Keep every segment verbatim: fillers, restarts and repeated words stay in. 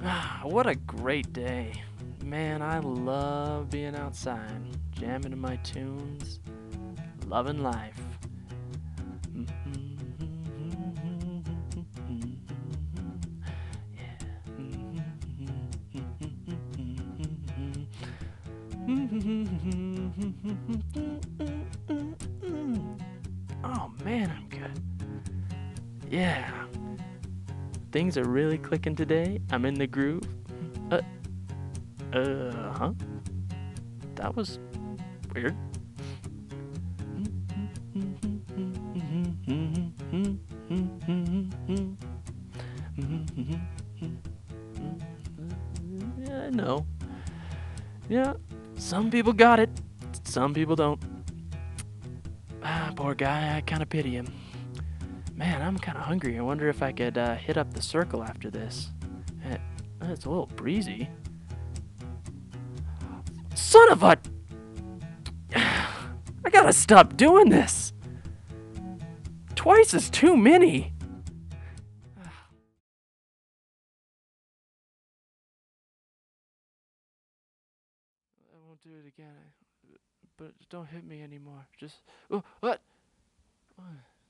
Ah, what a great day. Man, I love being outside, jamming to my tunes, loving life. Oh man, I'm good. Yeah. Things are really clicking today. I'm in the groove. Uh, uh, huh? That was weird. Yeah, I know. Yeah, some people got it. Some people don't. Ah, poor guy. I kind of pity him. Man, I'm kind of hungry. I wonder if I could uh, hit up the circle after this. Eh, It's a little breezy. Son of a... I gotta stop doing this. Twice is too many. I won't do it again. I, but don't hit me anymore. Just... Oh, what? What?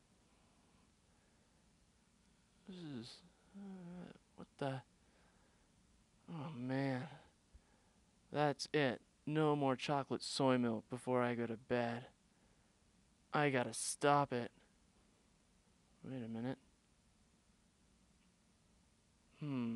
This is... Uh, what the... Oh, man. That's it. No more chocolate soy milk before I go to bed. I gotta stop it. Wait a minute. Hmm.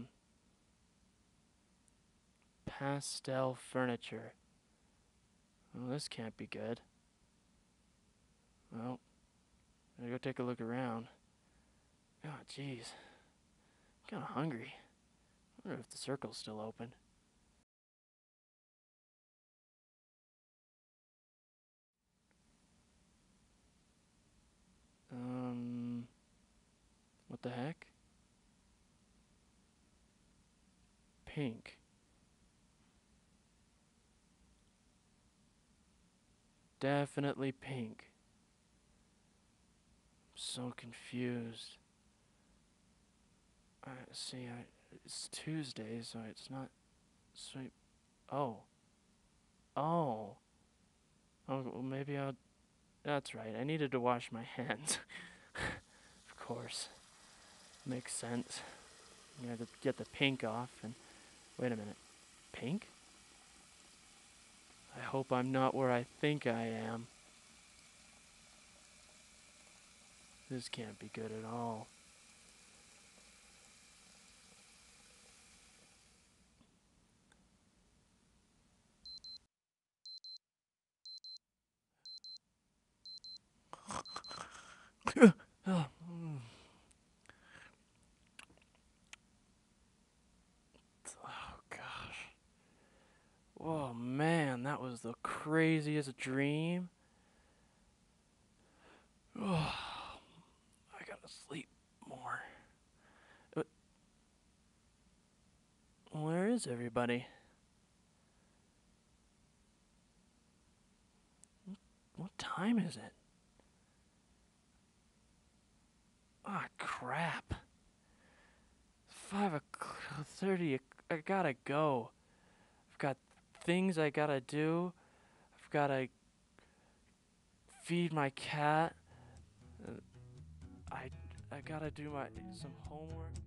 Pastel furniture. Well, this can't be good. Well, I gotta go take a look around. Oh, jeez. I'm kinda hungry. I wonder if the circle's still open. Um, what the heck? Pink. Definitely pink. I'm so confused. I see. I it's Tuesday, so it's not sweet. Oh, oh, oh. Well, maybe I'll. That's right. I needed to wash my hands. Of course, makes sense. You have to get the pink off. And wait a minute, pink? I hope I'm not where I think I am. This can't be good at all. Oh, mm. Oh gosh. Oh man, that was the craziest dream. Oh, I gotta sleep more. Uh, Where is everybody? What time is it? Ah, crap. Five o'clock, thirty. I gotta go. I've got things I gotta do. I've gotta feed my cat. Uh, I I gotta do my some homework.